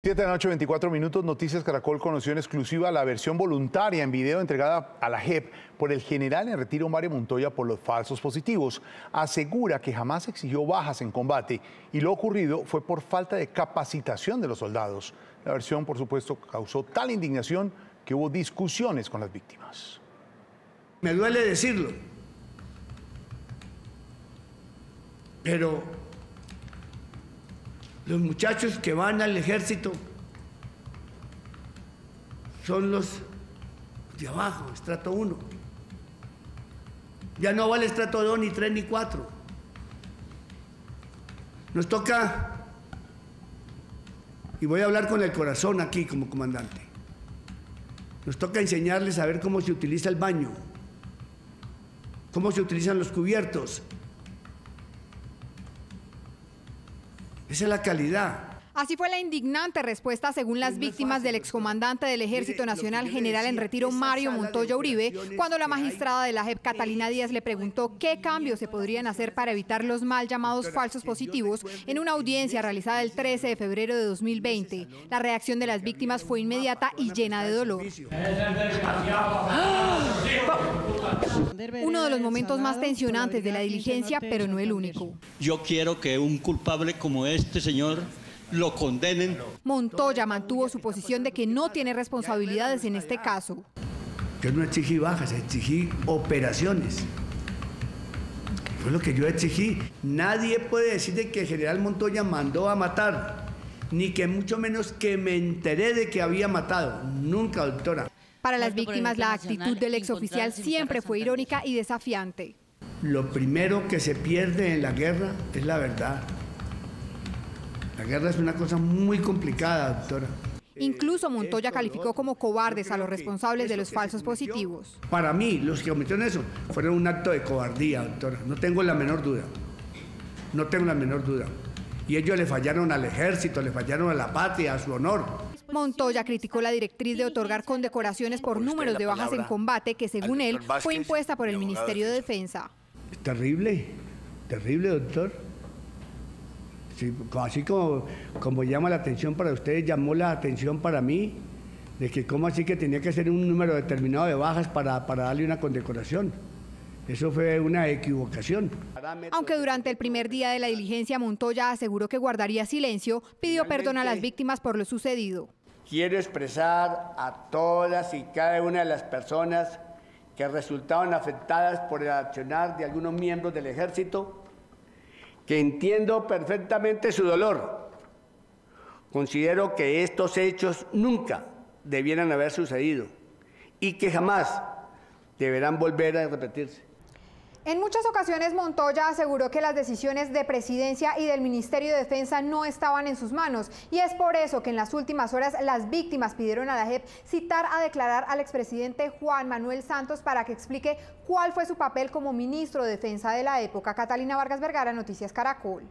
7 de la noche, 24 minutos. Noticias Caracol conoció en exclusiva la versión voluntaria en video entregada a la JEP por el general en retiro Mario Montoya por los falsos positivos. Asegura que jamás exigió bajas en combate y lo ocurrido fue por falta de capacitación de los soldados. La versión, por supuesto, causó tal indignación que hubo discusiones con las víctimas. Me duele decirlo, pero los muchachos que van al ejército son los de abajo, estrato 1. Ya no vale estrato 2, ni 3, ni 4. Nos toca, y voy a hablar con el corazón aquí como comandante, nos toca enseñarles a ver cómo se utiliza el baño, cómo se utilizan los cubiertos. Esa es la calidad. Así fue la indignante respuesta, según las víctimas, del excomandante del Ejército Nacional, general en retiro Mario Montoya Uribe, cuando la magistrada de la JEP, Catalina Díaz, le preguntó qué cambios se podrían hacer para evitar los mal llamados falsos positivos en una audiencia realizada el 13 de febrero de 2020. La reacción de las víctimas fue inmediata y llena de dolor. Uno de los momentos más tensionantes de la diligencia, pero no el único. Yo quiero que un culpable como este señor lo condenen. Montoya mantuvo su posición de que no tiene responsabilidades en este caso. Yo no exigí bajas, exigí operaciones. Fue lo que yo exigí. Nadie puede decir de que el general Montoya mandó a matar, ni que mucho menos que me enteré de que había matado. Nunca, doctora. Para las víctimas, la actitud del exoficial siempre fue irónica y desafiante. Lo primero que se pierde en la guerra es la verdad. La guerra es una cosa muy complicada, doctora. Incluso Montoya calificó como cobardes a los responsables de los falsos positivos. Para mí, los que cometieron eso fueron un acto de cobardía, doctora. No tengo la menor duda. No tengo la menor duda. Y ellos le fallaron al ejército, le fallaron a la patria, a su honor. Montoya criticó la directriz de otorgar condecoraciones por números de bajas en combate que, según él, fue impuesta por el Ministerio de Defensa. Es terrible, terrible, doctor. Sí, así como llama la atención para ustedes, llamó la atención para mí, de que cómo así que tenía que ser un número determinado de bajas para darle una condecoración. Eso fue una equivocación. Aunque durante el primer día de la diligencia Montoya aseguró que guardaría silencio, pidió perdón a las víctimas por lo sucedido. Quiero expresar a todas y cada una de las personas que resultaron afectadas por el accionar de algunos miembros del ejército, que entiendo perfectamente su dolor. Considero que estos hechos nunca debieran haber sucedido y que jamás deberán volver a repetirse. En muchas ocasiones Montoya aseguró que las decisiones de Presidencia y del Ministerio de Defensa no estaban en sus manos, y es por eso que en las últimas horas las víctimas pidieron a la JEP citar a declarar al expresidente Juan Manuel Santos para que explique cuál fue su papel como ministro de Defensa de la época. Catalina Vargas Vergara, Noticias Caracol.